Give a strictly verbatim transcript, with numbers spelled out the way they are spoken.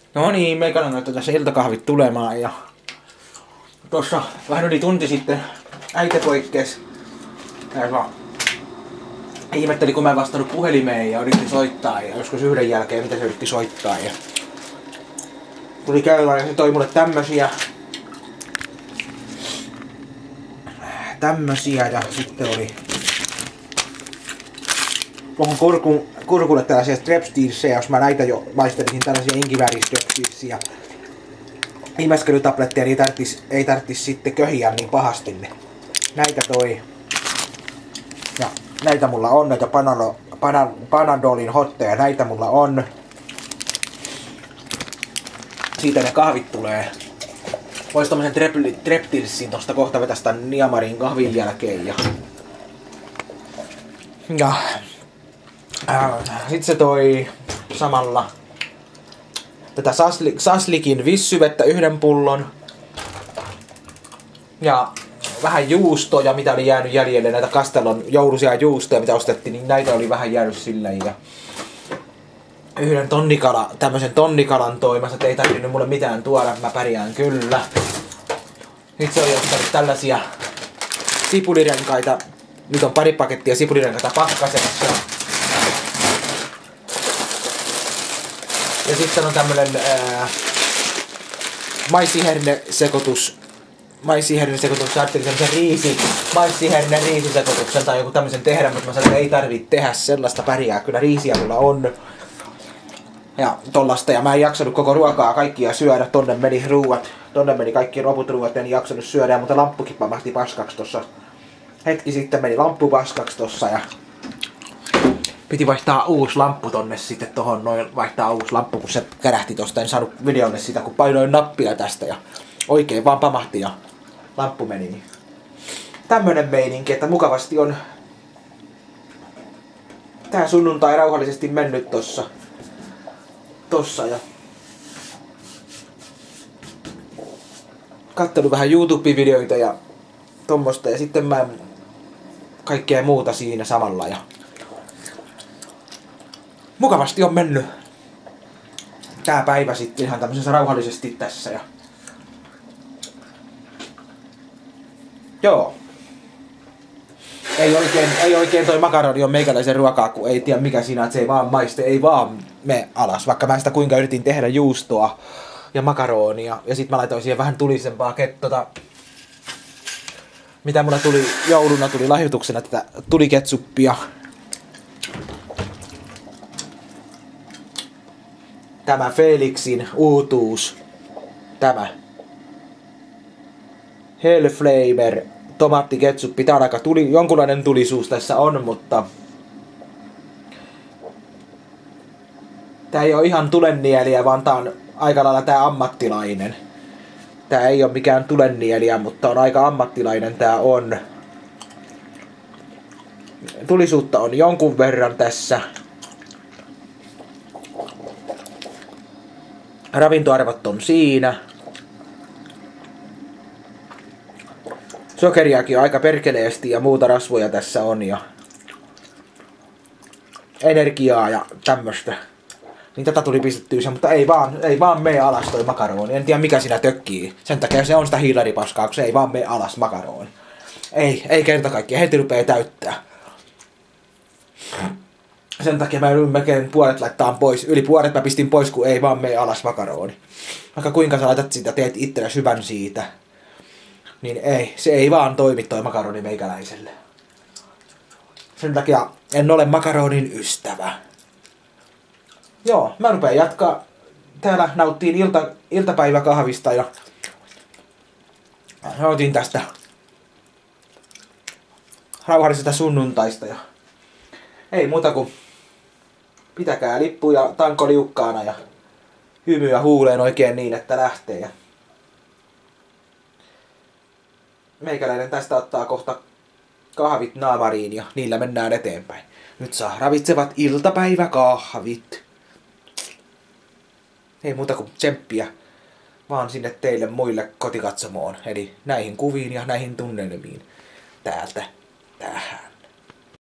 No niin, meikäläinen laittaa tässä iltakahvit tulemaan ja tuossa vähän yli tunti sitten äiti poikkesi. Ja ihmetteli, kun mä en vastannut puhelimeen ja yritti soittaa ja joskus yhden jälkeen mitä se yritti soittaa. Ja tuli käymään ja se toi mulle tämmösiä. Tämmösiä ja sitten oli tuohon kurkun, kurkulle tällaisia strepsilsejä, jos mä näitä jo maistelisin, tällaisia inkivääristrepsilsiä. Imeskelytabletteja, niin ei tarttis, ei tarttis sitten köhiä niin pahasti ne. Näitä toi. Ja näitä mulla on, näitä panalo, panan, Panadolin hotteja, näitä mulla on. Siitä ne kahvit tulee. Vois tommosen Treptilsin tosta kohta vetästä Niamarin kahvin jälkeen. Ja, ja äh, sit se toi samalla tätä sasli, Saslikin vissyvettä yhden pullon. Ja vähän juustoja, mitä oli jäänyt jäljelle, näitä Castellon jouluisia juustoja, mitä ostettiin, niin näitä oli vähän jäänyt silleen. Ja yhden tonnikala, tämmösen tonnikalan toimassa, että ei tarvinnut mulle mitään tuoda, mä pärjään kyllä. Nyt se oli ottanut tällaisia sipulirenkaita. Nyt on pari pakettia sipulirenkaita pakkasessa. Ja sitten on tämmönen ää, maissihernesekoitus. Maissihernesekoitus, ajattelin semmosen riisi, maissiherne riisisekoituksen tai joku tämmösen tehdä, mutta mä sanoin, että ei tarvii tehdä sellaista, pärjää. Kyllä riisiä mulla on. Ja tollasta, ja mä en jaksanut koko ruokaa kaikkia syödä, tonne meni ruuat, tonne meni kaikki loput ruuat, en jaksanut syödä, mutta lamppukin pamahti paskaksi tossa. Hetki sitten meni lamppu paskaksi tossa ja piti vaihtaa uusi lamppu tonne sitten tohon, noin vaihtaa uusi lamppu, kun se kärähti tosta, en saanut videolle sitä, kun painoin nappia tästä ja oikein vaan pamahti ja lamppu meni. Niin. Tämmönen meininki, että mukavasti on tää sunnuntai rauhallisesti mennyt tossa. Tossa ja kattellut vähän YouTube-videoita ja tommosta ja sitten mä kaikkea muuta siinä samalla ja mukavasti on mennyt tää päivä sitten ihan tämmöisessä rauhallisesti tässä ja joo. Ei oikein, ei oikein toi makaroni on meikäläisen ruokaa, kun ei tiedä mikä siinä, että se ei vaan maiste, ei vaan me alas. Vaikka mä sitä kuinka yritin tehdä juustoa ja makaronia. Ja sit mä laitoin siihen vähän tulisempaa kettota. Mitä mulla tuli jouluna, tuli lahjoituksena tätä tuliketsuppia. Tämä Felixin uutuus. Tämä. Hellflamer. Tomaattiketsuppi, tää on aika tuli, jonkunlainen tulisuus tässä on, mutta tää ei oo ihan tulennieliä, vaan tää on aika lailla tää ammattilainen. Tää ei oo mikään tulennieliä, mutta on aika ammattilainen tää on. Tulisuutta on jonkun verran tässä. Ravintoarvot on siinä. Sokeriakin on aika perkeleesti ja muuta rasvoja tässä on ja energiaa ja tämmöstä. Niin tätä tuli pistettyä, mutta ei vaan, ei vaan mene alas toi makaroni. En tiedä mikä siinä tökkii. Sen takia se on sitä hiilaripaskaa, kun se ei vaan mene alas makaroni. Ei, ei kerta kaikkiaan. Heti rupee täyttää. Sen takia mä melkein puolet laittaa pois. Yli puolet mä pistin pois, kun ei vaan mene alas makaroni. Vaikka kuinka sä laitat sitä, teet itsellä syvän siitä. Niin ei, se ei vaan toimi toi makaroni meikäläiselle. Sen takia en ole makaronin ystävä. Joo, mä rupean jatkaa. Täällä nauttiin ilta, iltapäiväkahvista ja nautin tästä rauhallisesta sunnuntaista. Ja ei muuta kuin pitäkää lippu ja tanko liukkaana ja hymyä huuleen oikein niin, että lähtee. Ja meikäläinen tästä ottaa kohta kahvit naamariin ja niillä mennään eteenpäin. Nyt saa ravitsevat iltapäiväkahvit. Ei muuta kuin tsemppiä vaan sinne teille muille kotikatsomoon. Eli näihin kuviin ja näihin tunnelmiin täältä tähän.